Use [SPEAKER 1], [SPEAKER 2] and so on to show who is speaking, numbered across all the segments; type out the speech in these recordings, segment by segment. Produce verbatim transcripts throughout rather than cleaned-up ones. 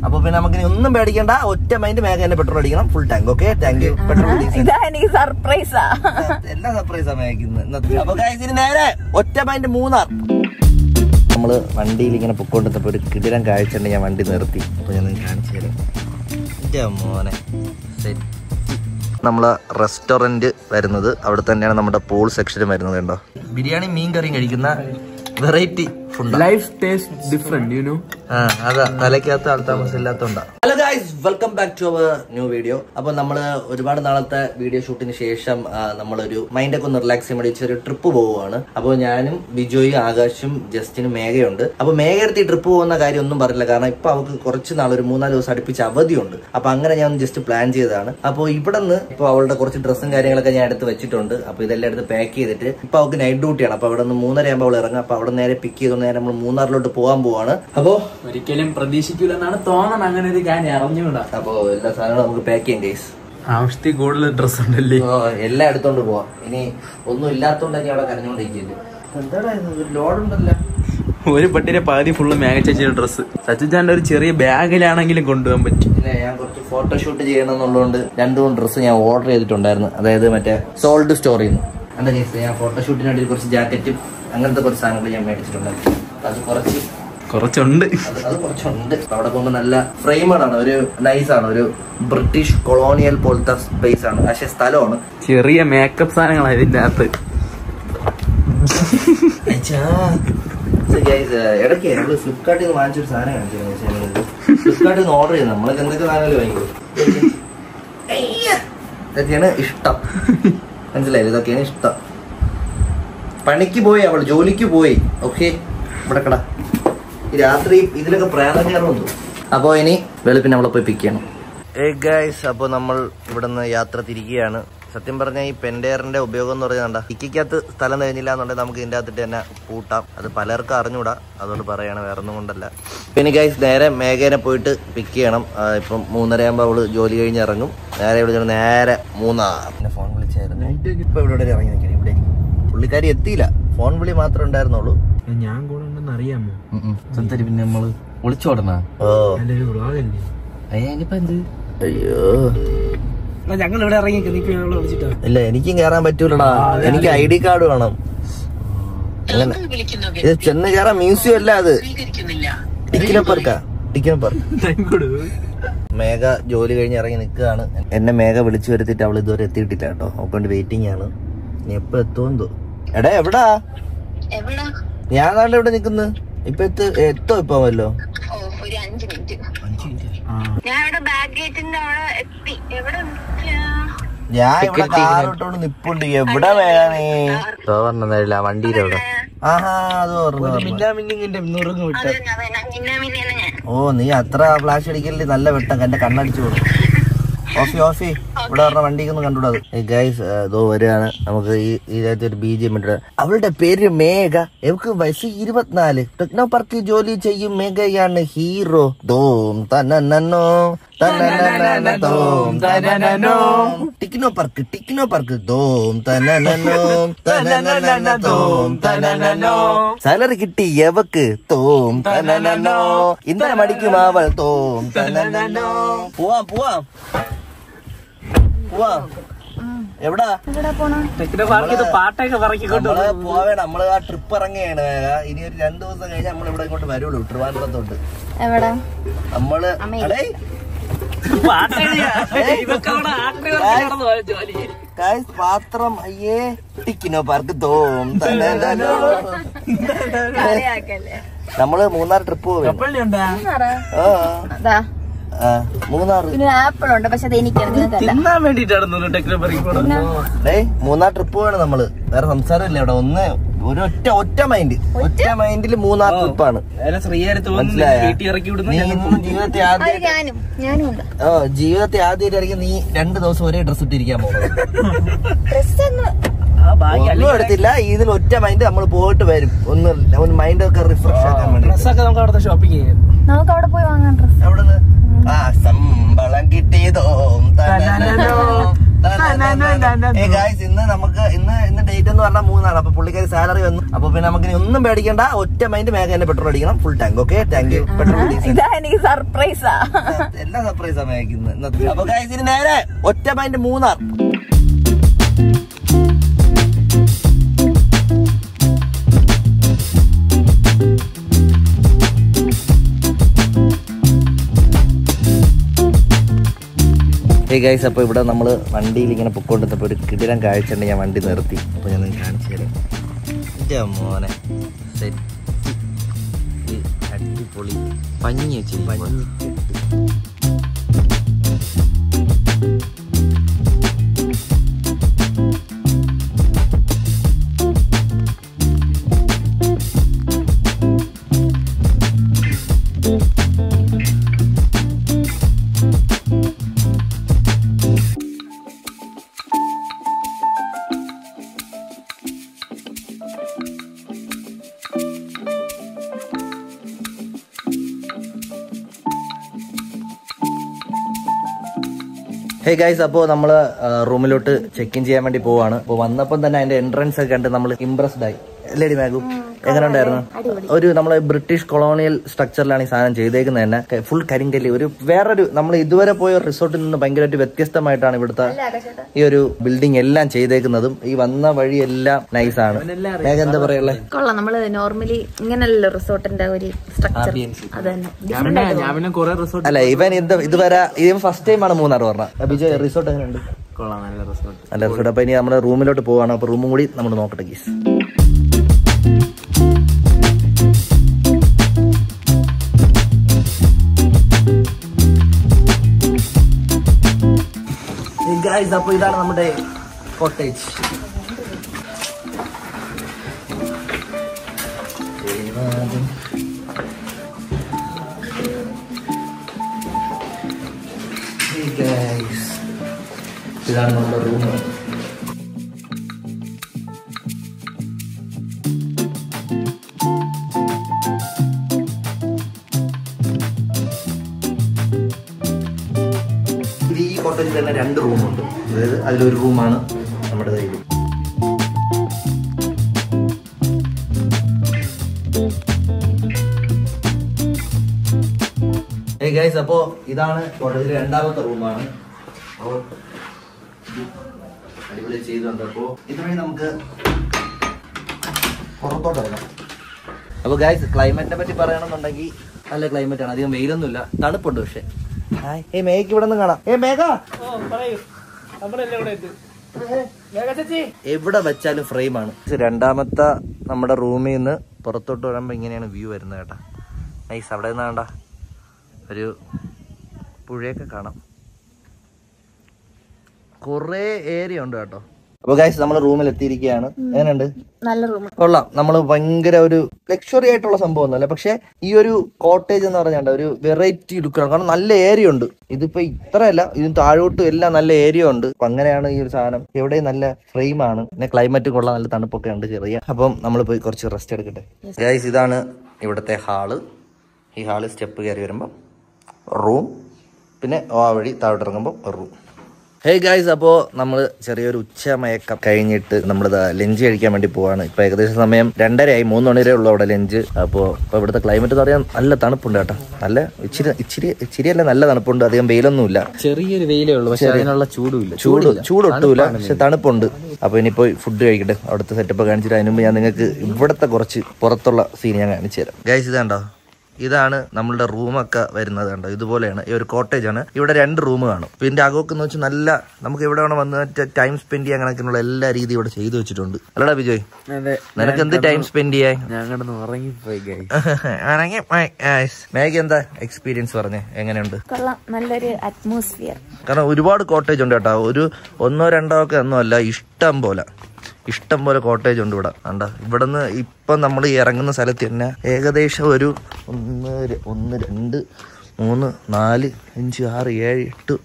[SPEAKER 1] അപ്പൊ പിന്നെ നമുക്ക് ഒന്നും പേടിക്കണ്ട, ഒറ്റ മൈൻഡ് മേഘ തന്നെ പെട്രോൾ അടിക്കണം, full tank. Okay, thank you. Petrol
[SPEAKER 2] സർപ്രൈസാ,
[SPEAKER 1] എല്ലാം സർപ്രൈസാ മേഘിന്ന്. അപ്പൊ ഇതിന് നേരെ ഒറ്റ മൈൻഡ് മൂന്നാർ. നമ്മള് വണ്ടിയിൽ ഇങ്ങനെ പൊക്കോണ്ടിരുന്നപ്പോ ഒരു കിടിലം കാഴ്ച ഉണ്ട്. ഞാൻ വണ്ടി നിർത്തി, അപ്പൊ ഞാൻ കാണിച്ചു തരാം. എന്റെ മോനെ, നമ്മളെ റെസ്റ്റോറന്റ് വരുന്നത് അവിടെ തന്നെയാണ്. നമ്മുടെ പൂൾ സെക്ഷനും വരുന്നത്. കണ്ടോ, ബിരിയാണി മീൻ കറിയും കഴിക്കുന്ന variety food.
[SPEAKER 3] Life taste different, you know.
[SPEAKER 1] ആ അതാ, തലയ്ക്കകത്ത് ആൾത്താമസം ഇല്ലാത്തോണ്ടാ. Hello guys, welcome back to our new video. അപ്പൊ നമ്മള് ഒരുപാട് നാളത്തെ വീഡിയോ ഷൂട്ടിന് ശേഷം നമ്മളൊരു മൈൻഡൊക്കെ ഒന്ന് റിലാക്സ് ചെയ്യാൻ വേണ്ടി ഒരു ട്രിപ്പ് പോവുകയാണ്. അപ്പോൾ ഞാനും ബിജോയും ആകാശും ജസ്റ്റിനും മേഘയുണ്ട്. അപ്പൊ മേഘ എടുത്ത് ഈ ട്രിപ്പ് പോകുന്ന കാര്യം ഒന്നും പറഞ്ഞില്ല, കാരണം ഇപ്പൊ അവർക്ക് കുറച്ച് നാൾ ഒരു മൂന്നാല് ദിവസം അടുപ്പിച്ച് അവധിയുണ്ട്. അപ്പൊ അങ്ങനെ ഞാൻ ജസ്റ്റ് പ്ലാൻ ചെയ്തതാണ്. അപ്പോൾ ഇവിടെ നിന്ന് ഇപ്പൊ അവളുടെ കുറച്ച് ഡ്രസ്സും കാര്യങ്ങളൊക്കെ ഞാൻ എടുത്ത് വെച്ചിട്ടുണ്ട്. അപ്പൊ ഇതെല്ലാം എടുത്ത് പാക്ക് ചെയ്തിട്ട് ഇപ്പൊ അവൾക്ക് നൈറ്റ് ഡ്യൂട്ടിയാണ്. അപ്പൊ അവിടെ നിന്ന് മൂന്നര ആകുമ്പോൾ അവൾ ഇറങ്ങും. അപ്പൊ അവിടെ നേരെ പിക്ക് ചെയ്തുകൊണ്ട് നേരെ നമ്മൾ മൂന്നാറിലോട്ട് പോകാൻ പോവാണ്. അപ്പോ
[SPEAKER 3] ഒരിക്കലും പ്രതീക്ഷിക്കൂലെന്നാണ് തോന്നണം അങ്ങനെ ഒരു കാര്യം അറിഞ്ഞുകൂടാ.
[SPEAKER 1] അപ്പൊ എല്ലാ സാധനങ്ങളും നമുക്ക് പാക്ക് ചെയ്യാം ഗൈസ്.
[SPEAKER 3] ആവശ്യത്തിൽ കൂടുതൽ ഡ്രസ് ഉണ്ടല്ലേ,
[SPEAKER 1] എല്ലാം എടുത്തോണ്ട് പോവാം. ഇനി ഒന്നും ഇല്ലാത്തോണ്ട് ഇനി അവിടെ കരഞ്ഞോണ്ടിരിക്കില്ല. എന്താടാ ലോഡ് ഉണ്ടല്ലോ.
[SPEAKER 3] ഒരു പട്ടിയുടെ പകുതി ഫുള്ള് മേഘ ചേച്ചിയുടെ ഡ്രസ്സ്. സച്ചിച്ചാന്റെ ഒരു ചെറിയ ബാഗിലാണെങ്കിലും കൊണ്ടുപോകാൻ പറ്റും.
[SPEAKER 1] പിന്നെ ഞാൻ കുറച്ച് ഫോട്ടോഷൂട്ട് ചെയ്യണം എന്നുള്ളതുകൊണ്ട് രണ്ടു മൂന്ന് ഡ്രസ്സ് ഞാൻ ഓർഡർ ചെയ്തിട്ടുണ്ടായിരുന്നു. അതായത് മറ്റേ സോൾഡ് സ്റ്റോറിൽ നിന്ന്. എന്താ കേസ്, ഞാൻ ഫോട്ടോഷൂട്ടിന് വേണ്ടി കുറച്ച് ജാക്കറ്റും അങ്ങനത്തെ കുറച്ച് സാധനങ്ങൾ ഞാൻ മേടിച്ചിട്ടുണ്ടായിരുന്നു. അത് കുറച്ച്
[SPEAKER 3] കുറച്ചുണ്ട്
[SPEAKER 1] അത് കുറച്ചുണ്ട്. അവിടെ പോകുമ്പോൾ നല്ല ഫ്രെയിമാണ്, ഒരു നൈസാണ്, ഒരു ബ്രിട്ടീഷ് കൊളോണിയൽ പോലത്തെ സ്പേസ് ആണ്. പക്ഷെ സ്ഥലമാണ്.
[SPEAKER 3] ചെറിയ മേക്കപ്പ് സാധനങ്ങളാണ് ഇതിന്റെ അകത്ത്.
[SPEAKER 1] ഇടയ്ക്ക് നമ്മള് ഫ്ലിപ്കാർട്ടിൽ നിന്ന് വാങ്ങിച്ചൊരു സാധനം കാണിച്ചു. ഫ്ലിപ്കാർട്ടിൽ നിന്ന് ഓർഡർ ചെയ്ത് നമ്മൾക്ക് എന്തൊക്കെ സാധനങ്ങൾ വാങ്ങിക്കും. ഇതൊക്കെയാണ് ഇഷ്ടം, മനസ്സിലായില്ലേ? ഇതൊക്കെയാണ് ഇഷ്ടം. പണിക്ക് പോയി അവൾ, ജോലിക്ക് പോയി. ഓക്കെ, ഇവിടെ കട ഈ രാത്രി ഇതിലൊക്കെ പ്രയാണം കയറുന്നു. അപ്പൊ ഇനി വെളുപ്പിന് നമ്മളെ പോയി പിക്ക് ചെയ്യണം. ഏ ഗൈസ്, അപ്പൊ നമ്മൾ ഇവിടെ നിന്ന് യാത്ര തിരിക്കുകയാണ്. സത്യം പറഞ്ഞാൽ ഈ പെൻഡെയറിന്റെ ഉപയോഗം എന്ന് പറഞ്ഞാൽ ഇക്കകത്ത് സ്ഥലം കഴിഞ്ഞില്ല എന്നുണ്ടെങ്കിൽ നമുക്ക് ഇതിന്റെ അകത്തിട്ട് തന്നെ പൂട്ടാം. അത് പലർക്കും അറിഞ്ഞൂടാ, അതുകൊണ്ട് പറയണം, വേറെ ഒന്നും കൊണ്ടല്ല. പിന്നെ ഗൈസ് നേരെ മേഘേനെ പോയിട്ട് പിക്ക് ചെയ്യണം. ഇപ്പം മൂന്നര ആകുമ്പോൾ അവള് ജോലി കഴിഞ്ഞ് ഇറങ്ങും. നേരെ ഇവിടെ നേരെ മൂന്നാർ. പിന്നെ ഫോൺ വിളിച്ചായിരുന്നു. ഇപ്പൊ ഇവിടെ ഇറങ്ങി നിൽക്കണം. ഇവിടെ പുള്ളിക്കാരി എത്തിയില്ല, ഫോൺ വിളി മാത്രമേ ഉണ്ടായിരുന്നുള്ളൂ.
[SPEAKER 3] ഞാൻ കൂടെ ഉണ്ടെന്ന് അറിയാമോ?
[SPEAKER 1] സംസാരി പിന്നെ നമ്മള് വിളിച്ചോടണ. ഓ അയ്യനിപ്പ എന്ത്? അയ്യോ
[SPEAKER 2] ഞങ്ങൾ ഇവിടെ ഇറങ്ങി
[SPEAKER 1] ഇല്ല, എനിക്കും കേറാൻ പറ്റൂലടാ. എനിക്ക് ഐ ഡി കാർഡ് വേണം. അങ്ങനെ ഇത് ചെന്ന് കേറാൻ മ്യൂസിയം അല്ല, അത് ടിക്കിനപ്പർക്കാ. ടിക്കിനപ്പർക്ക്. മേഘ ജോലി കഴിഞ്ഞ് ഇറങ്ങി നിൽക്കുകയാണ്. എന്നെ മേഘ വിളിച്ചു വരുത്തിട്ട് അവൾ ഇതുവരെ എത്തിയിട്ടില്ല കേട്ടോ. അവക്കൊണ്ട് വെയിറ്റിംഗ് ആണ്. നീ എപ്പോ എത്തുമെന്തോ. എടാ എവിടാ? ഞാൻ നാളെ ഇവിടെ നിക്കുന്നു. ഇപ്പൊ എത്തോ എത്തോ ഇപ്പൊ വല്ലോ. ഞാൻ ഇവിടെ കാറോട്ടോണ്ട് നിപ്പുണ്ട്. എവിടെ വേണേ പറഞ്ഞ വണ്ടിയിലെ എവിടെ? ആഹാ, അത് ഓ, നീ അത്ര ഫ്ലാഷ് അടിക്കല്ലേ. നല്ല വെട്ടം എന്റെ കണ്ണടിച്ചു കൊടുക്കും. ഓഫി ഓഫി ഇവിടെ പറഞ്ഞ വണ്ടിക്കൊന്നും കണ്ടുകൂടാത്. ഗൈസ് ഇതോ വരികയാണ്. നമുക്ക് ഈ ഇതിനകത്ത് ഒരു ബി ജി എം ഇട്ട്. അവളുടെ പേര് മേഘ. അവൾക്ക് വയസ്സ് ഇരുപത്തിനാല്. ടെക്നോ പാർക്ക് ജോലി ചെയ്യും മേഘയാണ് ഹീറോ. തോം തന്നോ തോം തന്നോ ടിക്നോ പാർക്ക് ടിക്നോ പാർക്ക് തോം തന്നോ തോം തന്നോ. സാലറി കിട്ടി എവക്ക് തോം തന്നോ. ഇന്നലെ മടിക്കും അവൾ തോം തന്നോ. പോവാം പോവാം എവിടാ
[SPEAKER 3] പാട്ടൊക്കെ
[SPEAKER 1] നമ്മള് പോവേ. നമ്മള് ആ ട്രിപ്പ് ഇറങ്ങിയാണ്. ഇനി ഒരു രണ്ടു ദിവസം കഴിഞ്ഞ് നമ്മൾ ഇവിടെ ഇങ്ങോട്ട് വരുള്ളൂ, ട്രിവാൻഡ്രത്തോട്ട്. നമ്മള് പാത്രം അയ്യേ ടിക്കിനോ പാർക്ക് തോം തന്നോ. നമ്മള് മൂന്നാർ ട്രിപ്പ് പോവേ. മൂന്നാർ
[SPEAKER 2] ആപ്പിളുണ്ട്, പക്ഷെ അത്
[SPEAKER 3] തിന്നാൻ വേണ്ടിട്ടാണ് ടെക്നോ പാർക്ക്.
[SPEAKER 1] മൂന്നാർ ട്രിപ്പ് പോവാണ് നമ്മള്. വേറെ സംസാരമില്ല ഇവിടെ. ഒന്ന് ഒരു ഒറ്റ ഒറ്റ മൈൻഡ് ഒറ്റ മൈൻഡില് മൂന്നാർ ട്രിപ്പാണ്. ജീവിതത്തെ ആദ്യം ഓ ജീവിതത്തെ ആദ്യമായിട്ട് ഇറങ്ങി നീ രണ്ടു ദിവസം ഒരേ ഡ്രസ് ഇട്ടിരിക്കാൻ പോകുന്നത്. ഒന്നും എടുത്തില്ല. ഇതിൽ ഒറ്റ മൈൻഡ് നമ്മൾ പോയിട്ട് വരും. ഒന്ന് മൈൻഡ് ഒക്കെ റിഫ്രഷ് ആക്കാൻ വേണ്ടി.
[SPEAKER 3] ഡ്രസ്സൊക്കെ നമുക്ക് അവിടെ ഷോപ്പിംഗ് ചെയ്യാം.
[SPEAKER 2] നമുക്ക് അവിടെ പോയി വാങ്ങാൻ ഡ്രസ്.
[SPEAKER 1] എവിടുന്ന്? ആ ശമ്പളം കിട്ടിയതോ ഇന്ന് നമുക്ക് ഇന്ന് ഇന്ന് ഡേറ്റ് എന്ന് പറഞ്ഞാൽ മൂന്നാണ്. അപ്പൊ പുള്ളിക്കാരി സാലറി വന്നു. അപ്പൊ പിന്നെ നമുക്ക് ഒന്നും പേടിക്കണ്ട, ഒറ്റ മൈൻഡ് മേഘ തന്നെ പെട്രോൾ അടിക്കണം full tank. Okay, thank you. Petrol
[SPEAKER 2] എനിക്ക് സർപ്രൈസാ,
[SPEAKER 1] എല്ലാം സർപ്രൈസാ മേഘിന്ന്. അപ്പൊ ഇതിന് നേരെ ഒറ്റ മൈൻഡ് മൂന്നാർ. ഹേ ഗൈസ്, അപ്പോൾ ഇവിടെ നമ്മൾ വണ്ടിയിൽ ഇങ്ങനെ പൊക്കോണ്ടിരുന്നപ്പോൾ ഒരു കിടിലം കാഴ്ച ഉണ്ട്. ഞാൻ വണ്ടി നിർത്തി. അപ്പോൾ ഞാൻ കാണിച്ചു തരാം. എൻ്റെ മോനെ സെറ്റ് അടിപൊളി പഞ്ഞി വെച്ച് പഞ്ഞി. ഹേ ഗൈസ്, അപ്പോൾ നമ്മൾ റൂമിലോട്ട് ചെക്ക് ഇൻ ചെയ്യാൻ വേണ്ടി പോവാണ്. അപ്പോൾ വന്നപ്പം തന്നെ അതിന്റെ എൻട്രൻസ് ഒക്കെ കണ്ട് നമ്മൾ ഇംപ്രസ്ഡ് ആയി. ലേഡി മാഗു എങ്ങനെ ഉണ്ടായിരുന്നു? ഒരു നമ്മളെ ബ്രിട്ടീഷ് കൊളോണിയൽ സ്ട്രക്ചറിലാണ് ഈ സാധനം ചെയ്തേക്കുന്നത് തന്നെ. ഫുൾ കരിങ്കല്ല്. ഒരു വേറൊരു നമ്മൾ ഇതുവരെ പോയ റിസോർട്ടിൽ നിന്ന് ഭയങ്കരമായിട്ട് വ്യത്യസ്തമായിട്ടാണ് ഇവിടുത്തെ ഈ ഒരു ബിൽഡിംഗ് എല്ലാം ചെയ്തേക്കുന്നതും. ഈ വന്ന വഴി എല്ലാം നൈസാണ്. മേഘ എന്താ പറയുള്ളേ?
[SPEAKER 2] കൊള്ളാം. നമ്മള് നോർമലി ഇങ്ങനല്ലോ റിസോർട്ടിന്റെ ഒരു സ്ട്രക്ചർ.
[SPEAKER 3] റിസോർട്ട്
[SPEAKER 1] അല്ല, ഇവൻ എന്താ ഇതുവരെ ഇവൻ ഫസ്റ്റ് ടൈം ആണ് മൂന്നാർ പറഞ്ഞത്. ബിജയ്, റിസോർട്ട് എങ്ങനെയുണ്ട്?
[SPEAKER 3] നല്ല റിസോർട്ട്.
[SPEAKER 1] നല്ല റിസോർട്ട്. അപ്പൊ ഇനി നമ്മുടെ റൂമിലോട്ട് പോവാണ്. അപ്പൊ റൂമും കൂടി നമ്മൾ നോക്കട്ടെ ഗീസ്. ഗൈസ്, അപ്പൊ ഇതാണ് നമ്മുടെ കോട്ടേജ്. ഇതാണ് നമ്മുടെ റൂം. ഈ കോട്ടേജിൽ തന്നെ രണ്ട് റൂമുണ്ട്. അതായത് അതിലൊരു റൂമാണ് നമ്മുടെ കയ്യിൽ. ഏയ് ഗൈസ്, അപ്പോ ഇതാണ് കോട്ടേജിലെ രണ്ടാമത്തെ റൂമാണ്. അപ്പോൾ അടിപൊളി ചെയ്തുണ്ട്. അപ്പോൾ ഇതുവഴി നമുക്ക് പുറത്തോട്ട് ഇറങ്ങാം. അപ്പോൾ ഗൈസ്, ക്ലൈമറ്റിനെ പറ്റി പറയണമെന്നുണ്ടെങ്കിൽ നല്ല ക്ലൈമറ്റ് ആണ്. അധികം വെയിലൊന്നുമില്ല, തണുപ്പുണ്ട്. പക്ഷെ ഏ മേഘക്ക് ഇവിടെ നിന്ന് കാണാം. ഏ മേഘ, എവിടെ വെച്ചാലും ഫ്രെയിമാണ്. രണ്ടാമത്തെ നമ്മുടെ റൂമിൽ നിന്ന് പുറത്തോട്ട് വരുമ്പോ ഇങ്ങനെയാണ് വ്യൂ വരുന്നത് കേട്ടാ. നൈസ്. അവിടെ നിന്ന് വേണ്ട ഒരു പുഴയൊക്കെ കാണാം. കൊറേ ഏരിയ ഉണ്ട് കേട്ടോ. അപ്പൊ ഗൈസ്, നമ്മൾ റൂമിൽ എത്തിയിരിക്കുകയാണ്. എങ്ങനെയുണ്ട്?
[SPEAKER 2] നല്ല റൂം.
[SPEAKER 1] കൊള്ളാം. നമ്മള് ഭയങ്കര ഒരു ലക്ഷറി ആയിട്ടുള്ള സംഭവം ഒന്നുമല്ല. പക്ഷെ ഈ ഒരു കോട്ടേജ് എന്ന് പറഞ്ഞാൽ ഒരു വെറൈറ്റി ലുക്കാണ്. കാരണം നല്ല ഏരിയ ഉണ്ട്. ഇതിപ്പോ ഇത്രയല്ല, ഇതിന് താഴോട്ടും എല്ലാം നല്ല ഏരിയ ഉണ്ട്. അപ്പൊ അങ്ങനെയാണ് ഈ ഒരു സാധനം. എവിടെയും നല്ല ഫ്രെയിമാണ്. പിന്നെ ക്ലൈമറ്റ് കൊള്ളാം, നല്ല തണുപ്പൊക്കെ ഉണ്ട് ചെറിയ. അപ്പം നമ്മൾ പോയി കുറച്ച് റെസ്റ്റ് എടുക്കട്ടെ. ഗൈസ്, ഇതാണ് ഇവിടുത്തെ ഹാള്. ഈ ഹാള് സ്റ്റെപ്പ് കയറി വരുമ്പം റൂം, പിന്നെ ആ വഴി താഴോട്ട് ഇറങ്ങുമ്പോൾ റൂം. ഹേ ഗൈസ്, അപ്പോൾ നമ്മൾ ചെറിയൊരു ഉച്ചമയക്കം കഴിഞ്ഞിട്ട് നമ്മൾ ലഞ്ച് കഴിക്കാൻ വേണ്ടി പോവാണ്. ഇപ്പൊ ഏകദേശം സമയം രണ്ടരയായി. മൂന്ന് മണിവരെ ഉള്ളു അവിടെ ലഞ്ച്. അപ്പോൾ ഇപ്പോൾ ഇവിടുത്തെ ക്ലൈമറ്റ് എന്ന് പറയാൻ നല്ല തണുപ്പുണ്ട് കേട്ടോ. നല്ല ഇച്ചിരി ഇച്ചിരി ഇച്ചിരിയല്ല, നല്ല തണുപ്പുണ്ട്. അധികം വെയിലൊന്നുമില്ല.
[SPEAKER 3] ചെറിയൊരു വെയിലേ ഉള്ളൂ, പക്ഷെ അതിനുള്ള ചൂടുമില്ല.
[SPEAKER 1] ചൂട് ചൂടൊട്ടുമില്ല, പക്ഷെ തണുപ്പുണ്ട്. അപ്പോൾ ഇനിയിപ്പോൾ ഫുഡ് കഴിക്കട്ടെ. അവിടുത്തെ സെറ്റപ്പ് കാണിച്ചിട്ട് അതിന് മുമ്പ് ഞാൻ നിങ്ങൾക്ക് ഇവിടുത്തെ കുറച്ച് പുറത്തുള്ള സീൻ ഞാൻ കാണിച്ചു തരാം. ഗൈസ്, ഇതാണ്ടോ, ഇതാണ് നമ്മളുടെ റൂമൊക്കെ വരുന്നത്. കണ്ടോ, ഇതുപോലെയാണ്. ഈ ഒരു കോട്ടേജ് ആണ്. ഇവിടെ രണ്ട് റൂം കാണും. പിന്നെ അകമൊക്കെ എന്ന് വെച്ചാൽ നല്ല നമുക്ക് ഇവിടെ വേണം വന്ന് ടൈം സ്പെൻഡ് ചെയ്യാൻ കണക്കിനുള്ള എല്ലാ രീതിയും ഇവിടെ ചെയ്തു വെച്ചിട്ടുണ്ട്. അല്ലടാ ബിജോയ്? നിനക്ക് എന്ത് ടൈം സ്പെൻഡ് ചെയ്യാൻ?
[SPEAKER 3] ഞാൻ കിടന്ന് ഉറങ്ങിപ്പോയി.
[SPEAKER 1] മേഘ എന്താ എക്സ്പീരിയൻസ് പറഞ്ഞേ? എങ്ങനെയുണ്ട്?
[SPEAKER 2] നല്ലൊരു അറ്റ്മോസ്ഫിയർ.
[SPEAKER 1] കാരണം ഒരുപാട് കോട്ടേജ് ഉണ്ട് കേട്ടോ. ഒരു ഒന്നോ രണ്ടോ ഒക്കെ ഒന്നും അല്ല, ഇഷ്ടം പോലെ ഇഷ്ടം പോലെ കോട്ടേജ് ഉണ്ട് ഇവിടെ. കണ്ട, ഇവിടെ നിന്ന് ഇപ്പം നമ്മൾ ഇറങ്ങുന്ന സ്ഥലത്ത് തന്നെ ഏകദേശം ഒരു ഒന്ന് ഒന്ന് രണ്ട് മൂന്ന് നാല് അഞ്ച് ആറ് ഏഴ് എട്ട്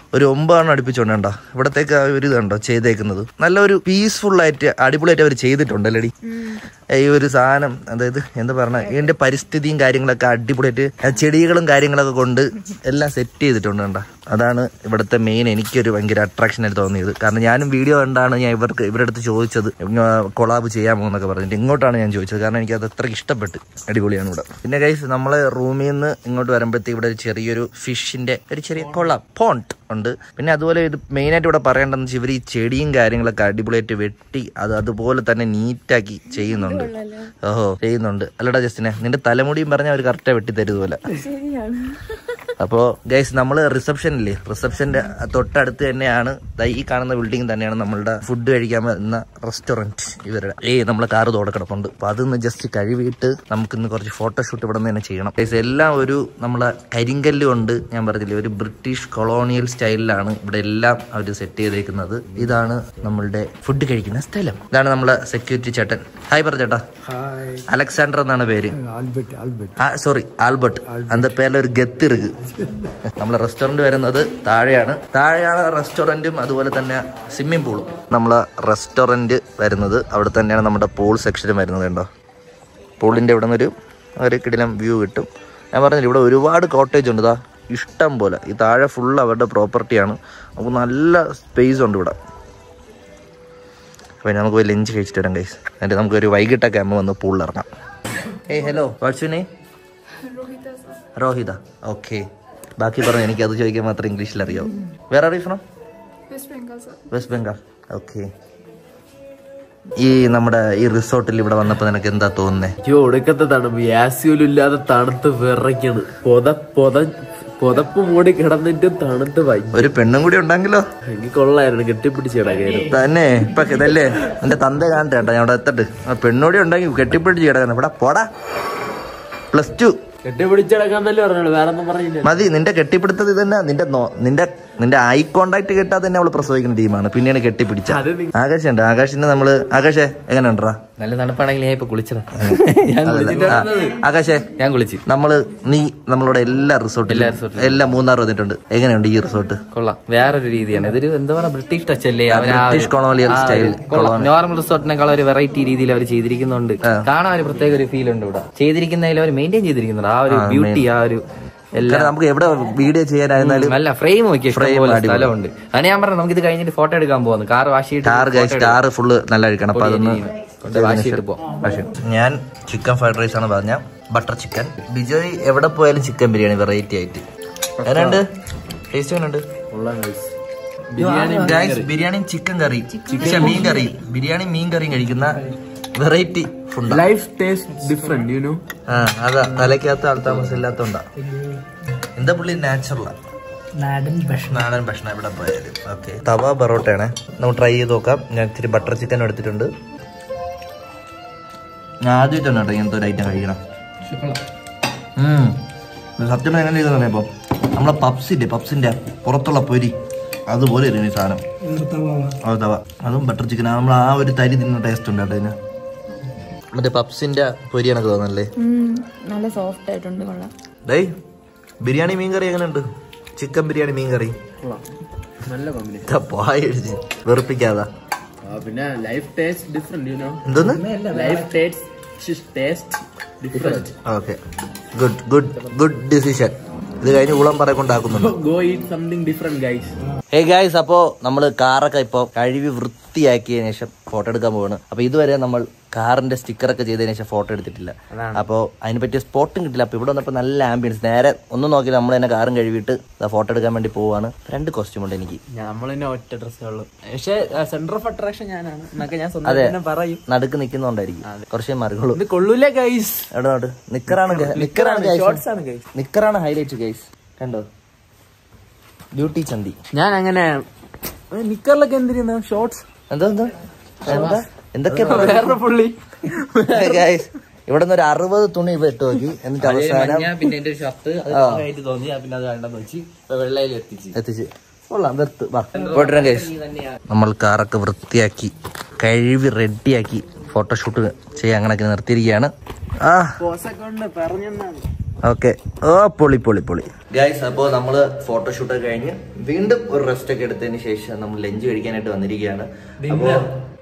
[SPEAKER 1] ഒരു ഒമ്പതെണ്ണം അടുപ്പിച്ചുകൊണ്ടോ ഇവിടത്തേക്ക് ഒരു ഇതുണ്ടോ ചെയ്തേക്കുന്നത്. നല്ലൊരു പീസ്ഫുൾ ആയിട്ട് അടിപൊളിയായിട്ട് അവർ ചെയ്തിട്ടുണ്ടല്ലേടി ഈ ഒരു സാധനം. അതായത് എന്താ പറഞ്ഞ ഇതിന്റെ പരിസ്ഥിതിയും കാര്യങ്ങളൊക്കെ അടിപൊളിയായിട്ട് ചെടികളും കാര്യങ്ങളൊക്കെ കൊണ്ട് എല്ലാം സെറ്റ് ചെയ്തിട്ടുണ്ട് കണ്ടോ. അതാണ് ഇവിടുത്തെ മെയിൻ എനിക്കൊരു ഭയങ്കര അട്രാക്ഷൻ ആയിട്ട് തോന്നിയത്. കാരണം ഞാനും വീഡിയോ കണ്ടാണ് ഞാൻ ഇവർക്ക് ഇവരുടെ അടുത്ത് ചോദിച്ചത് കൊളാബ് ചെയ്യാമോ എന്നൊക്കെ പറഞ്ഞിട്ട്. ഇങ്ങോട്ടാണ് ഞാൻ ചോദിച്ചത് കാരണം എനിക്ക് അത് അത്രയ്ക്ക് ഇഷ്ടപ്പെട്ട്. അടിപൊളിയാണ് ഇവിടെ. പിന്നെ ഗൈസ് നമ്മള് റൂമിൽ നിന്ന് ഇങ്ങോട്ട് വരുമ്പോഴത്തേക്ക് ഇവിടെ ഒരു ചെറിയൊരു ഫിഷിന്റെ ഒരു ചെറിയ കൊളാം പോണ്ട് ഉണ്ട്. പിന്നെ അതുപോലെ ഇത് മെയിനായിട്ട് ഇവിടെ പറയേണ്ടതെന്ന് വെച്ചാൽ ഇവർ ഈ ചെടിയും കാര്യങ്ങളൊക്കെ അടിപൊളിയായിട്ട് വെട്ടി അത് അതുപോലെ തന്നെ നീറ്റാക്കി ചെയ്യുന്നുണ്ട്. ഓഹോ ചെയ്യുന്നുണ്ട് അല്ലടാ ജസ്റ്റിനെ, നിന്റെ തലമുടിയും പറഞ്ഞാൽ അവർ കറക്റ്റാ വെട്ടി തരുതുപോലെ. അപ്പോൾ ഗൈസ് നമ്മൾ റിസപ്ഷനില്ലേ, റിസപ്ഷന്റെ തൊട്ടടുത്ത് തന്നെയാണ് ഈ കാണുന്ന ബിൽഡിംഗ് തന്നെയാണ് നമ്മളുടെ ഫുഡ് കഴിക്കാൻ വരുന്ന റെസ്റ്റോറന്റ് ഇവരുടെ. ഏയ് നമ്മളെ കാറ് തോടെ കിടപ്പുണ്ട്. അപ്പൊ അതൊന്ന് ജസ്റ്റ് കഴുകിയിട്ട് നമുക്കിന്ന് കുറച്ച് ഫോട്ടോഷൂട്ട് ഇവിടെ നിന്ന് തന്നെ ചെയ്യണം ഗൈസ്. എല്ലാം ഒരു നമ്മളെ കരിങ്കല്ല് കൊണ്ട് ഞാൻ പറഞ്ഞില്ലേ ഒരു ബ്രിട്ടീഷ് കൊളോണിയൽ സ്റ്റൈലിലാണ് ഇവിടെ എല്ലാം അവർ സെറ്റ് ചെയ്തേക്കുന്നത്. ഇതാണ് നമ്മളുടെ ഫുഡ് കഴിക്കുന്ന സ്ഥലം. ഇതാണ് നമ്മളെ സെക്യൂരിറ്റി ചേട്ടൻ. ഹായ് പറ ചേട്ടാ. അലക്സാണ്ടർ എന്നാണ് പേര്. Sorry Albert. അന്ത പേരിൽ ഒരു ഗത്ത് ഇருக்கு. നമ്മളെ റെസ്റ്റോറന്റ് വരുന്നത് താഴെയാണ്. താഴെയാണ് റെസ്റ്റോറന്റും അതുപോലെ തന്നെ സ്വിമ്മിംഗ് പൂളും. നമ്മളെ റെസ്റ്റോറന്റ് വരുന്നത് അവിടെ തന്നെയാണ് നമ്മുടെ പൂൾ സെക്ഷനും വരുന്നത്. കണ്ടോ പൂളിന്റെ ഇവിടെ നിന്നൊരു ഒരു കിടിലം വ്യൂ കിട്ടും. ഞാൻ പറഞ്ഞില്ല ഇവിടെ ഒരുപാട് കോട്ടേജ് ഉണ്ട്. ഇതാ ഇഷ്ടം പോലെ. ഈ താഴെ ഫുൾ അവരുടെ പ്രോപ്പർട്ടിയാണ്. നമുക്ക് നല്ല സ്പേസ് ഉണ്ട് ഇവിടെ. അപ്പോൾ നമുക്ക് പോയി ലഞ്ച് കഴിച്ചിട്ട് വരാം ഗൈസ്. എന്നിട്ട് നമുക്കൊരു വൈകിട്ടൊക്കെ ആകുമ്പോൾ വന്ന് പൂളിൽ ഇറങ്ങാം. Hey hello what's your name? Rohitha. Okay ബാക്കി പറഞ്ഞു എനിക്ക് അത് ചോദിക്കാൻ മാത്രം ഇംഗ്ലീഷിൽ അറിയാം. വേറെ are you from? West Bengal. Okay ഈ നമ്മുടെ ഈ റിസോർട്ടിൽ ഇവിടെ വന്നപ്പോ നിനക്ക് എന്താ തോന്നുന്നേ?
[SPEAKER 4] ഒടുക്കത്തെ തണുപ്പ് യാസ്യൂലില്ലാതെ തണുത്ത് വിറയ്ക്കണ്. പൊത പൊത പുതപ്പ് മൂടി കിടന്നിട്ട് തണുത്ത് വൈ.
[SPEAKER 1] ഒരു പെണ്ണും കൂടി ഉണ്ടെങ്കിലോ
[SPEAKER 4] എനിക്ക് കൊള്ളായിരുന്നു. കെട്ടിപ്പിടിച്ച് കിടക്കായിരുന്നു
[SPEAKER 1] തന്നെ. ഇപ്പൊ ഇതല്ലേ എന്റെ തന്ത കാണട്ടെ കേട്ടോ. ഞാൻ അവിടെ എത്തട്ട് പെണ്ണുകൂടി ഉണ്ടെങ്കിൽ കെട്ടിപ്പിടിച്ച് കിടക്കണം. ഇവിടെ പോടാ പ്ലസ് ടു
[SPEAKER 4] കെട്ടിപ്പിടിച്ചടക്കാന്നല്ലേ പറഞ്ഞോളൂ, വേറെ ഒന്നും പറഞ്ഞില്ല.
[SPEAKER 1] മതി. നിന്റെ കെട്ടിപ്പിടുത്തത് തന്നെ നിന്റെ നിന്റെ നിന്റെ ഐ കോണ്ടാക്ട് കിട്ടാതെ തന്നെ അവള് പ്രസവിക്കുന്ന ടീമാണ്. പിന്നെയാണ് കെട്ടിപ്പിടിച്ച. ആകാശ് ഉണ്ട്. ആകാശിന്റെ നമ്മള് ആകാശേ എങ്ങനെ ഉണ്ടാ?
[SPEAKER 5] നല്ല തണുപ്പാണെങ്കിൽ ഞാൻ ഇപ്പൊ കുളിച്ചത്.
[SPEAKER 1] ആകാശേ
[SPEAKER 5] ഞാൻ കുളിച്ചു.
[SPEAKER 1] നമ്മള് നീ നമ്മളോട് എല്ലാ റിസോർട്ടിലും എല്ലാം മൂന്നാർ വന്നിട്ടുണ്ട്. എങ്ങനെയുണ്ട് ഈ റിസോർട്ട്?
[SPEAKER 5] കൊള്ളാം. വേറൊരു രീതിയാണ്. ഇതൊരു എന്താ പറയുക ബ്രിട്ടീഷ് ടച്ച് അല്ലേ?
[SPEAKER 1] British colonial style.
[SPEAKER 5] നോർമൽ റിസോർട്ടിനേക്കാൾ ഒരു വെറൈറ്റി രീതിയിൽ അവർ ചെയ്തിരിക്കുന്നുണ്ട്. കാണാൻ ഒരു പ്രത്യേക ഒരു ഫീൽ ഉണ്ട് ഇവിടെ. ചെയ്തിരിക്കുന്നതിൽ അവർ മെയിൻറ്റെയിൻ ചെയ്തിരിക്കുന്നുണ്ട് ആ ഒരു ബ്യൂട്ടി. ആ ഒരു എല്ലാം
[SPEAKER 1] നമുക്ക് എവിടെ വീഡിയോ ചെയ്യാനായിരുന്നാലും
[SPEAKER 5] നല്ല ഫ്രെയിം നോക്കിയ സ്ഥലമുണ്ട്. അത് ഞാൻ പറഞ്ഞു നമുക്ക് ഇത് കഴിഞ്ഞിട്ട് ഫോട്ടോ എടുക്കാൻ പോകുന്നു. കാർ വാഷ് ചെയ്തിട്ട്
[SPEAKER 1] കാർ ഫുള്ള് നല്ല കഴിക്കണം. അപ്പൊ അതൊന്ന്
[SPEAKER 5] വാഷ് ചെയ്തിട്ട് പോവാം.
[SPEAKER 1] ഞാൻ ചിക്കൻ ഫ്രൈഡ് റൈസ് ആണ് പറഞ്ഞ ബട്ടർ ചിക്കൻ. ബിജോയ് എവിടെ പോയാലും ചിക്കൻ ബിരിയാണി വെറൈറ്റി ആയിട്ട്. എങ്ങനെയുണ്ട്? ടേസ്റ്റ് എങ്ങനെയുണ്ട്? ബിരിയാണി ചിക്കൻ കറി, മീൻ കറി, ബിരിയാണി മീൻ കറിയും കഴിക്കുന്ന variety food.
[SPEAKER 4] Life taste different you know.
[SPEAKER 1] ആ അതാ തലയ്ക്കകത്ത് ആൾത്താമസം ഇല്ലാത്തോണ്ടാ. എന്താ പുള്ളി നാച്ചുറലാ നാടൻ ഭക്ഷണം ഇവിടെ പോയാലും. ഓക്കെ തവ പൊറോട്ടയാണ്. നമുക്ക് ട്രൈ ചെയ്ത് നോക്കാം. ഞാൻ ഇത്തിരി ബട്ടർ ചിക്കൻ എടുത്തിട്ടുണ്ട്. ഞാൻ ആദ്യമായിട്ടാണ് കേട്ടോ ഇങ്ങനത്തെ ഒരു ഐറ്റം കഴിക്കണം. സത്യം എങ്ങനെ ചെയ്തെന്ന് പറയുമ്പോൾ നമ്മളെ പപ്സില്ലേ, പപ്സിന്റെ പുറത്തുള്ള പൊരി അതുപോലെ ഇരുന്നു ഈ സാധനം. അത് തവ അതും ബട്ടർ ചിക്കൻ. നമ്മൾ ആ ഒരു തരി തിന്ന ടേസ്റ്റ് ഉണ്ട് കേട്ടോ ഇതിന്. മറ്റേ പപ്സിന്റെ പൊരിയാണൊക്കെ തോന്നല്ലേ?
[SPEAKER 2] നല്ല സോഫ്റ്റ് ആയിട്ടുണ്ട്. കൊള്ളാം.
[SPEAKER 1] ഡേയ് ബിരിയാണി മീൻ കറി എങ്ങനെയുണ്ട്? ചിക്കൻ ബിരിയാണി മീൻ കറി
[SPEAKER 4] നല്ല കോമ്പിനേഷൻ.
[SPEAKER 1] പോയടിച്ച് വെറുപ്പിക്കാതാ.
[SPEAKER 4] പിന്നെ life taste different you know.
[SPEAKER 1] എന്തോന്ന്?
[SPEAKER 4] Life taste taste different.
[SPEAKER 1] Okay good good good decision. ഇത് കഴിഞ്ഞ് ഉളം പറക്കൊണ്ടാക്കുന്നുണ്ട്.
[SPEAKER 4] Go eat something different guys.
[SPEAKER 1] Hey guys, അപ്പോ നമ്മള് കാറൊക്കെ ഇപ്പൊ കഴുകി വൃത്തിയാക്കിയതിനു ശേഷം ഫോട്ടോ എടുക്കാൻ പോവാണ്. അപ്പൊ ഇതുവരെ നമ്മൾ കാറിന്റെ സ്റ്റിക്കറൊക്കെ ചെയ്തതിനു ശേഷം ഫോട്ടോ എടുത്തിട്ടില്ല. അപ്പോൾ അതിന് പറ്റിയ സ്പോട്ടും കിട്ടില്ല. അപ്പൊ ഇവിടെ വന്നപ്പോൾ നല്ല ആംബിയൻസ്. നേരെ ഒന്നും നോക്കില്ല, നമ്മൾ തന്നെ കാറും കഴുകിയിട്ട് ഫോട്ടോ എടുക്കാൻ വേണ്ടി പോവാണ്. രണ്ട് കോസ്റ്റ്യൂം ഉണ്ട് എനിക്ക്.
[SPEAKER 4] നമ്മൾ തന്നെ ഒറ്റ ഡ്രസ്സുള്ളൂ. പക്ഷേ സെന്റർ ഓഫ് അട്രാക്ഷൻ ഞാനാണ് എന്നൊക്കെ ഞാൻ
[SPEAKER 1] അതെ
[SPEAKER 4] പറയും.
[SPEAKER 1] നടുക്ക് നിൽക്കുന്നുണ്ടായിരിക്കും. കുറച്ചേ മാറിയുള്ളൂ.
[SPEAKER 4] ഇത് കൊള്ളൂല ഗൈസ്.
[SPEAKER 1] എവിടെ നോട്ട് നിക്കറാണ് നിക്കറാണ് നിക്കറാണ് ഹൈലൈറ്റ് ഗൈസ്. കണ്ടോ ബ്യൂട്ടി ചന്തി.
[SPEAKER 4] ഞാൻ അങ്ങനെ നിക്കറിലൊക്കെ എന്തിനാ ഷോർട്സ്
[SPEAKER 1] എന്താ എന്താ എന്താ എന്തൊക്കെ
[SPEAKER 4] പുള്ളി
[SPEAKER 1] ഗൈസ്. ഇവിടെ നിന്ന് ഒരു അറുപത് തുണി ഇവ ഇട്ട് നോക്കി. എന്നിട്ട് അവസാനം
[SPEAKER 5] പിന്നെ എന്റെ ഒരു ഷർട്ട് തോന്നി. പിന്നെ അത് വേണ്ടെന്ന് വെച്ച് വെള്ളയിൽ എത്തിച്ച്
[SPEAKER 1] എത്തിച്ച് കൊള്ളാം വെറുത്ത് പോയിട്ടാ ഗൈസ്. നമ്മൾ കാറൊക്കെ വൃത്തിയാക്കി കഴുകി റെഡിയാക്കി ഫോട്ടോഷൂട്ട് ചെയ്യാൻ കണക്കിന് നിർത്തിയിരിക്കുകയാണ്. ആ ഓക്കെ. ഓ പൊളി പൊളി പൊളി ഗൈസ്. അപ്പോൾ നമ്മള് ഫോട്ടോഷൂട്ടൊക്കെ കഴിഞ്ഞ് വീണ്ടും ഒരു റെസ്റ്റ് ഒക്കെ എടുത്തതിന് ശേഷം നമ്മൾ ലഞ്ച് കഴിക്കാനായിട്ട് വന്നിരിക്കുകയാണ്. അപ്പോൾ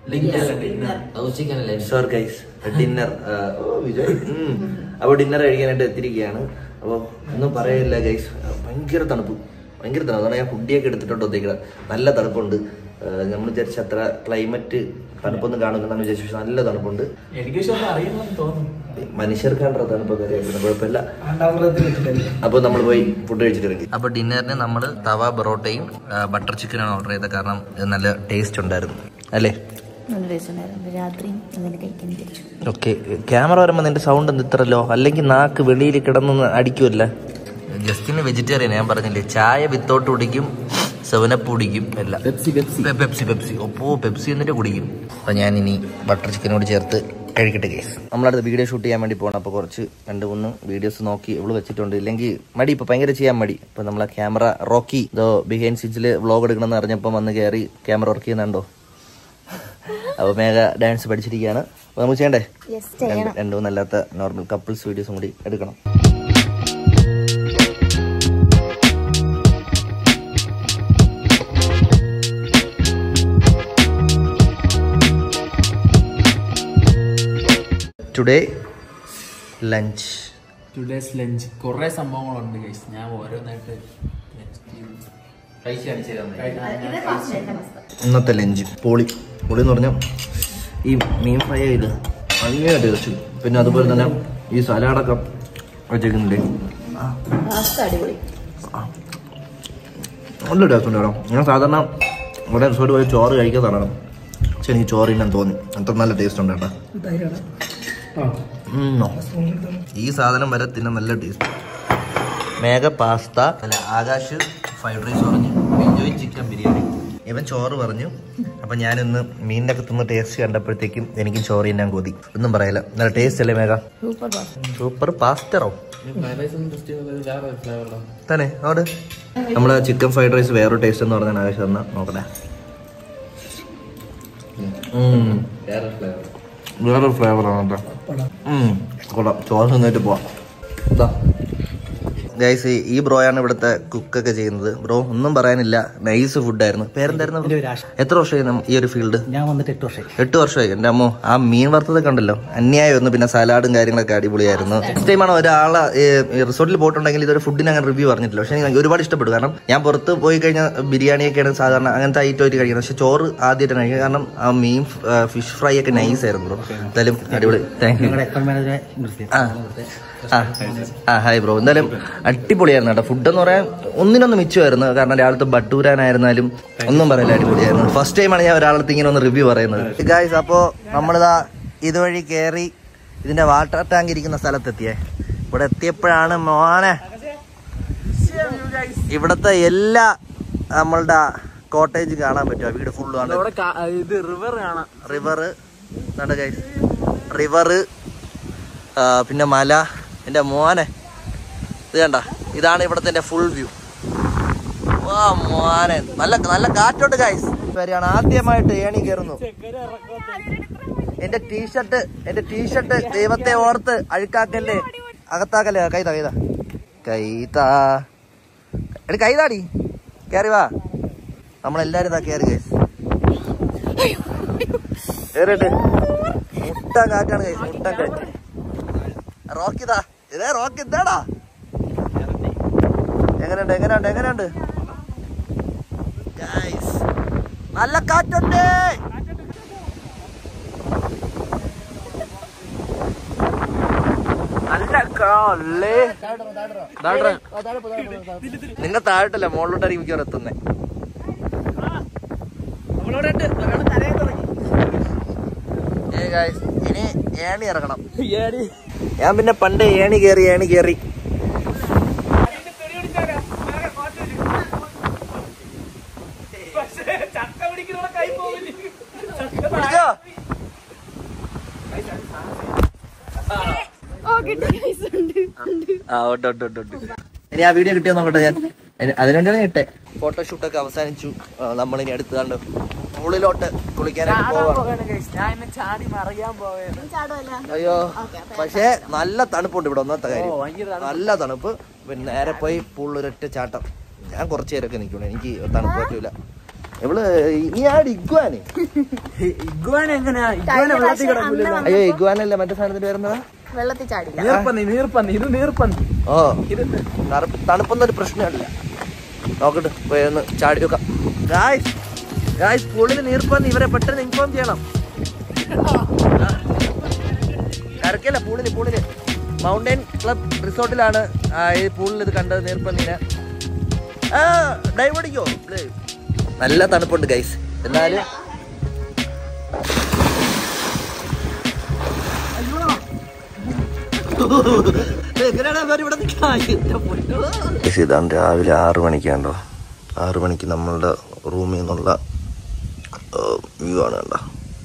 [SPEAKER 1] ഡിന്നർ അപ്പോൾ ഡിന്നർ കഴിക്കാനായിട്ട് എത്തിയിരിക്കുകയാണ്. അപ്പോൾ ഒന്നും പറയില്ല ഗൈസ്, ഭയങ്കര തണുപ്പ്, ഭയങ്കര തണുപ്പ്. അതാണ് ഞാൻ ഫുഡിയൊക്കെ എടുത്തിട്ടുണ്ട് ഒത്തേക്കുന്നത്. നല്ല തണുപ്പുണ്ട്. നമ്മൾ വിചാരിച്ച അത്ര ക്ലൈമറ്റ് തണുപ്പൊന്നും കാണുന്നതാണ് വിചാരിച്ചു, പക്ഷെ നല്ല തണുപ്പുണ്ട്. മനുഷ്യർക്കാണ് തണുപ്പൊക്കെ അറിയാം, കുഴപ്പമില്ല. അപ്പോൾ നമ്മൾ പോയി ഫുഡ് കഴിച്ചിട്ടിറങ്ങി. അപ്പോൾ ഡിന്നറിന് നമ്മൾ തവ പൊറോട്ടയും ബട്ടർ ചിക്കനാണ് ഓർഡർ ചെയ്തത്. കാരണം നല്ല ടേസ്റ്റ് ഉണ്ടായിരുന്നു അല്ലേ? ഓക്കെ. ക്യാമറ വരുമ്പോൾ നിന്റെ സൗണ്ട് എന്ത് ഇത്ര ലോ? അല്ലെങ്കിൽ നാക്ക് വെളിയിൽ കിടന്നൊന്ന് അടിക്കുമല്ല. ജസ്റ്റിന് വെജിറ്റേറിയൻ ഞാൻ പറഞ്ഞില്ലേ, ചായ വിത്തൗട്ട് കുടിക്കും, സെവനപ്പ് കുടിക്കും, എല്ലാം പെപ്സി പെപ്സി ഒപ്പോ പെപ്സി എന്നിട്ട് കുടിക്കും. അപ്പം ഞാൻ ഇനി ബട്ടർ ചിക്കനോട് ചേർത്ത് കഴിക്കട്ടെ കേസ്. നമ്മളടുത്ത് വീഡിയോ ഷൂട്ട് ചെയ്യാൻ വേണ്ടി പോകണം. അപ്പോൾ കുറച്ച് രണ്ട് മൂന്ന് വീഡിയോസ് നോക്കി ഇവള് വെച്ചിട്ടുണ്ട്. ഇല്ലെങ്കിൽ മടി, ഇപ്പോൾ ഭയങ്കര ചെയ്യാൻ മടി. അപ്പോൾ നമ്മളെ ക്യാമറ റോക്കി ഇതോ ബിഹൈൻഡ് സീൻസിൽ വ്ളോഗ് എടുക്കണമെന്ന് അറിഞ്ഞപ്പോൾ വന്ന് കയറി ക്യാമറ വർക്ക് ചെയ്യുന്നുണ്ടോ. അപ്പോൾ മേഘ ഡാൻസ് പഠിച്ചിരിക്കുകയാണ്. അപ്പോൾ നമുക്ക് ചെയ്യണ്ടേ? രണ്ട് മൂന്നല്ലാത്ത നോർമൽ കപ്പിൾസ് വീഡിയോസും കൂടി എടുക്കണം. ടുഡേ ലഞ്ച്
[SPEAKER 4] ടുഡേസ് ലഞ്ച് കുറേ സംഭവങ്ങളുണ്ട് ഗൈസ്. ഞാൻ ഓരോന്നായിട്ട്
[SPEAKER 1] ഇന്നത്തെ ലഞ്ച് പൊളി പൊളി എന്ന് പറഞ്ഞാൽ ഈ മീൻ ഫ്രൈ ചെയ്ത് ഭയങ്കര ടേസ്റ്റ്. പിന്നെ അതുപോലെ തന്നെ ഈ സലാഡൊക്കെ വെച്ചേക്കുന്നില്ലേ, നല്ല ടേസ്റ്റ് ഉണ്ട് കേട്ടോ. ഞാൻ സാധാരണ ഇവിടെ റിസോർട്ട് പോയി ചോറ് കഴിക്കാൻ തരണം, പക്ഷെ എനിക്ക് ചോറ് തിന്നാൻ തോന്നി, അത്ര നല്ല ടേസ്റ്റ് ഉണ്ട് കേട്ടോ. ഈ സാധനം വരെ തിന്നാൻ നല്ല ടേസ്റ്റ്. മേഘ പാസ്ത അല്ല, ആകാശ് ഫ്രൈഡ് റൈസ് പറഞ്ഞു, എൻജോയ് ചിക്കൻ ബിരിയാണി. ഇവൻ ചോറ് പറഞ്ഞു. അപ്പം ഞാനിന്ന് മീനിനൊക്കെ തിന്ന് ടേസ്റ്റ് കണ്ടപ്പോഴത്തേക്കും എനിക്കും ചോറ് തിന്നാൻ കൊതി. ഒന്നും പറയില്ല, നല്ല ടേസ്റ്റ് അല്ലേ മേഘ? സൂപ്പർ പാസ്റ്ററോ തന്നെ അവിടെ. നമ്മളെ ചിക്കൻ ഫ്രൈഡ് റൈസ് വേറൊരു ടേസ്റ്റ് എന്ന് പറഞ്ഞാൽ ആകാശം തന്നാ നോക്കണേ. വേറൊരു ഫ്ലേവറാണ് കേട്ടോ. കൊള്ളാം. ചോറ് തിന്നിട്ട് പോവാം. ഇതാ ഗൈസ്, ഈ ബ്രോയാണ് ഇവിടുത്തെ കുക്കൊക്കെ ചെയ്യുന്നത്. ബ്രോ ഒന്നും പറയാനില്ല, നൈസ് ഫുഡായിരുന്നു. പേരെന്തായിരുന്നു? എത്ര വർഷമായി ഈ ഒരു ഫീൽഡ്?
[SPEAKER 6] ഞാൻ വന്നിട്ട് എട്ട് വർഷമായി.
[SPEAKER 1] എട്ട് വർഷമായി. എൻ്റെ അമ്മോ, ആ മീൻ വറുത്തതൊക്കെ ഉണ്ടല്ലോ അന്യായമായിരുന്നു. പിന്നെ സലാഡും കാര്യങ്ങളൊക്കെ അടിപൊളിയായിരുന്നു. നെക്സ്റ്റ് ടൈമാണ് ഒരാളെ റിസോർട്ടിൽ പോയിട്ടുണ്ടെങ്കിൽ ഇതൊരു ഫുഡിന് അങ്ങനെ റിവ്യൂ പറഞ്ഞിട്ടില്ല, പക്ഷേ എനിക്ക് ഒരുപാട് ഇഷ്ടപ്പെട്ടു. കാരണം ഞാൻ പുറത്ത് പോയി കഴിഞ്ഞാൽ ബിരിയാണിയൊക്കെയാണ് സാധാരണ അങ്ങനത്തെ ഐറ്റമായിട്ട് കഴിക്കുന്നത്, പക്ഷെ ചോറ് ആദ്യമായിട്ടാണ് കഴിക്കുന്നത്. കാരണം ആ മീൻ ഫിഷ് ഫ്രൈ ഒക്കെ നൈസ് ആയിരുന്നു ബ്രോ. എന്തായാലും അടിപൊളി, താങ്ക് യു. ആ ആ ഹായ് ബ്രോ. എന്തായാലും അടിപൊളിയായിരുന്നു കേട്ടോ. ഫുഡ് എന്ന് പറയാൻ ഒന്നിനൊന്ന് മിച്ചമായിരുന്നു. കാരണം രാവിലത്തെ ബട്ടൂരാനായിരുന്നാലും ഒന്നും പറയില്ല, അടിപൊളിയായിരുന്നു. ഫസ്റ്റ് ടൈമാണ് ഞാൻ ഒരാളടുത്ത് ഇങ്ങനെ ഒന്ന് റിവ്യൂ പറയുന്നത് ഗൈസ്. അപ്പോൾ നമ്മളിതാ ഇതുവഴി കയറി ഇതിന്റെ വാട്ടർ ടാങ്ക് ഇരിക്കുന്ന സ്ഥലത്തെത്തിയേ. ഇവിടെ എത്തിയപ്പോഴാണ് മോനെ ഇവിടത്തെ എല്ലാ നമ്മളുടെ കോട്ടേജ് കാണാൻ പറ്റുക. വീട് ഫുള്ളാണ്.
[SPEAKER 4] റിവർ കാണാം.
[SPEAKER 1] റിവർ ഗൈസ്, റിവറ് പിന്നെ മല. എൻ്റെ മോനെ ഇത് കണ്ട, ഇതാണ് ഇവിടത്തെ ഫുൾ വ്യൂ. വാ മോനെ, നല്ല നല്ല കാറ്റോട്ട് ഗൈസ്. വരികയാണ്, ആദ്യമായിട്ട് ഏണി കയറുന്നു. എന്റെ ടീഷർട്ട് എന്റെ ടീഷർട്ട് ദൈവത്തെ ഓർത്ത് അഴുക്കാക്കല്ലേ, അകത്താക്കല്ലേ. കൈതാ കൈതാ കൈതാ എടി കൈതാടി, കയറി വാ. നമ്മളെല്ലാരും ഇതാ കയറി ഗൈസ്. കേറിട്ട് മുട്ട കാറ്റാണ് ഗൈസ്, മുട്ട കാറ്റ്. റോക്കിതാ, ഇതേ റോക്ക് ഇതാടാ. എങ്ങനെയുണ്ട് എങ്ങനെയുണ്ട് എങ്ങനെയുണ്ട് ഗൈസ്? നല്ല കാറ്റുണ്ട്. നിങ്ങൾ താഴോട്ടല്ല മുകളിലോട്ടായിരിക്കും മിക്കവാറും എത്തുന്നേ. ഇനി ഏണി ഇറങ്ങണം. ഞാൻ പിന്നെ പണ്ട് ഏണി കയറി ഏണി കയറി ഇനി ആ വീഡിയോ കിട്ടിയോ നോക്കട്ടെ ഞാൻ. അതിനുവേണ്ടിയാണ് ഇട്ടെ. ഫോട്ടോഷൂട്ടൊക്കെ അവസാനിച്ചു. നമ്മളിനി അടുത്ത് കണ്ട് പൂളിലോട്ട് കുളിക്കാനായിട്ട് പോവാണ്. അയ്യോ പക്ഷേ നല്ല തണുപ്പുണ്ട് ഇവിടെ. ഒന്നാമത്തെ കാര്യം നല്ല തണുപ്പ്. പിന്നെ നേരെ പോയി പൂളിലൊരൊറ്റ ചാട്ടം. ഞാൻ കുറച്ചു നേരമൊക്കെ നിൽക്കണം, എനിക്ക് തണുപ്പ് പറ്റൂല. ഇവള് ഇനി ആട് ഇഗ്വാന്. അയ്യോ ഇഗ്വാനല്ല, മറ്റേ സാധനത്തിന്റെ പേരെന്താ?
[SPEAKER 2] വെള്ളത്തിൽ ചാടില്ല.
[SPEAKER 1] ഓ തണുപ്പൊന്നൊരു പ്രശ്നമില്ല. നോക്കട്ടെ പോയി ഒന്ന് ചാടി നോക്കാം. ഗായ്സ് ഗായ്സ് പൂളിൽ നീർപ്പന്ന് ഇവരെ പെട്ടെന്ന് ഇൻഫോം ചെയ്യണം. കരക്കല്ല, പൂളില് പൂളില് മൗണ്ടൻ ക്ലബ് റിസോർട്ടിലാണ് ഈ പൂളിൽ ഇത് കണ്ടത്. നീർപ്പന്നീനെ ആ ഡൈവ് അടിക്കോ? നല്ല തണുപ്പുണ്ട് ഗൈസ്. എന്നാലും ഇതാണ് രാവിലെ ആറു മണിക്കാണ്ടോ. ആറു മണിക്ക് നമ്മളുടെ റൂമിൽ നിന്നുള്ള വ്യൂ ആണ് കണ്ടോ.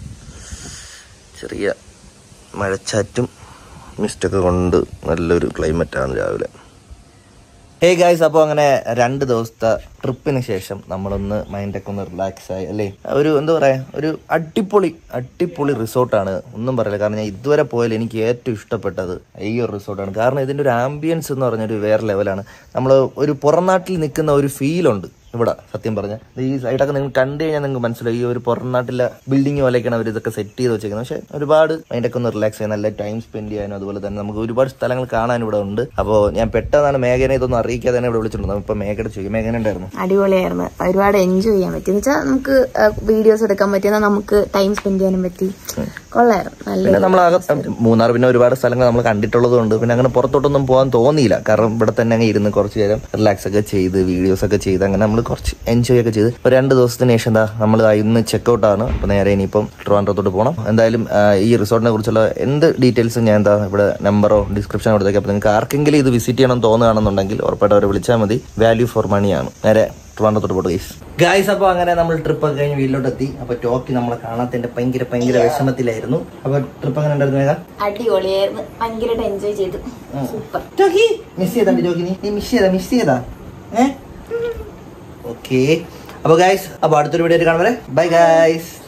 [SPEAKER 1] ചെറിയ മഴച്ചാറ്റും മിസ്റ്റൊക്കെ കൊണ്ട് നല്ലൊരു ക്ലൈമറ്റാണ് രാവിലെ. ഹേ ഗായ്സ്, അപ്പോൾ അങ്ങനെ രണ്ട് ദിവസത്തെ ട്രിപ്പിന് ശേഷം നമ്മളൊന്ന് മൈൻഡൊക്കെ ഒന്ന് റിലാക്സ് ആയി അല്ലേ. ഒരു എന്താ പറയുക, ഒരു അടിപൊളി അടിപൊളി റിസോർട്ടാണ്. ഒന്നും പറയില്ല. കാരണം ഞാൻ ഇതുവരെ പോയാൽ എനിക്ക് ഏറ്റവും ഇഷ്ടപ്പെട്ടത് ഈ ഒരു റിസോർട്ടാണ്. കാരണം ഇതിൻ്റെ ഒരു ആംബിയൻസ് എന്ന് പറഞ്ഞൊരു വേറെ ലെവലാണ്. നമ്മൾ ഒരു പുറം നാട്ടിൽ നിൽക്കുന്ന ഒരു ഫീലുണ്ട് ഇവിടെ. സത്യം പറഞ്ഞാൽ ഈ സൈഡൊക്കെ നിങ്ങൾ കണ്ടു കഴിഞ്ഞാൽ നിങ്ങൾക്ക് മനസ്സിലായി ഈ ഒരു പുറം നാട്ടിലെ ബിൽഡിംഗ് പോലെയൊക്കെയാണ് അവർ ഇതൊക്കെ സെറ്റ് ചെയ്ത് വെച്ചേക്കുന്നത്. പക്ഷേ ഒരുപാട് മൈൻഡൊക്കെ ഒന്ന് റിലാക്സ് ചെയ്യാൻ, നല്ല ടൈം സ്പെൻഡ് ചെയ്യാനും അതുപോലെ തന്നെ നമുക്ക് ഒരുപാട് സ്ഥലങ്ങൾ കാണാൻ ഇവിടെ ഉണ്ട്. അപ്പോൾ ഞാൻ പെട്ടെന്നാണ് മേഘനെ ഇതൊന്നും അറിയിക്കാതെ തന്നെ ഇവിടെ വിളിച്ചിട്ടുണ്ട്. ഇപ്പൊ മേഘയുടെ ചോദിക്കും, മേഘന ഉണ്ടായിരുന്നു.
[SPEAKER 2] അടിപൊളിയായിരുന്നു, ഒരുപാട് എൻജോയ് ചെയ്യാൻ പറ്റി. എന്ന് വെച്ചാൽ നമുക്ക് വീഡിയോസ് എടുക്കാൻ പറ്റിയ, നമുക്ക് ടൈം സ്പെൻഡ് ചെയ്യാനും പറ്റി. കൊള്ളായിരുന്നു.
[SPEAKER 1] പിന്നെ നമ്മൾ മൂന്നാർ പിന്നെ ഒരുപാട് സ്ഥലങ്ങൾ നമ്മൾ കണ്ടിട്ടുള്ളത് കൊണ്ട് പിന്നെ അങ്ങനെ പുറത്തോട്ടൊന്നും പോകാൻ തോന്നിയില്ല. കാരണം ഇവിടെ തന്നെ അങ്ങ് ഇരുന്ന് കുറച്ച് നേരം റിലാക്സ് ഒക്കെ ചെയ്ത് വീഡിയോസ് ഒക്കെ ചെയ്ത് അങ്ങനെ നമ്മൾ കുറച്ച് എൻജോയ് ഒക്കെ ചെയ്ത് ഒരു രണ്ട് ദിവസത്തിന് ശേഷം എന്താ നമ്മൾ ഇന്ന് ചെക്കൗട്ട് ആണ്. അപ്പൊ നേരെ ഇനിയിപ്പം ട്രിവാൻഡ്രത്തോട്ട് പോകണം. എന്തായാലും ഈ റിസോർട്ടിനെ കുറിച്ചുള്ള എന്ത് ഡീറ്റെയിൽസും ഞാൻ എന്താ ഇവിടെ നമ്പറോ ഡിസ്ക്രിപ്ഷനോ കൊടുത്തേക്ക്. അപ്പൊ നിങ്ങൾക്ക് ആർക്കെങ്കിലും ഇത് വിസിറ്റ് ചെയ്യണം തോന്നുകയാണെന്നുണ്ടെങ്കിൽ ഉറപ്പായിട്ട് അവരെ വിളിച്ചാൽ മതി. വാല്യൂ ഫോർ മണിയാണ്. നേരെ ട്രിവാൻഡ്രത്തോട്ട് പോട്ടെ ഗൈസ്. ഗൈസ് അപ്പോൾ അങ്ങനെ നമ്മൾ ട്രിപ്പ് ഒക്കെ കഴിഞ്ഞ് വീട്ടിലോട്ട് എത്തി. അപ്പൊ ടോക്കി നമ്മളെ കാണാത്തതിന്റെ ഭയങ്കര ഭയങ്കര വിഷമത്തിലായിരുന്നു. അപ്പൊ ട്രിപ്പ് അങ്ങനെ ഉണ്ടായിരുന്നു?
[SPEAKER 2] അടിപൊളിയായിരുന്നു, ഭയങ്കരമായിട്ട് എൻജോയ് ചെയ്തു. സൂപ്പർ.
[SPEAKER 1] ടോക്കി മിസ് ചെയ്താ ടോക്കി? നീ മിസ് ചെയ്താ മിസ് ചെയ്താ ഏ ഓക്കെ. അപ്പൊ ഗൈസ്, അപ്പൊ അടുത്തൊരു വീഡിയോ കാണുമ്പോൾ ബൈ ഗൈസ്.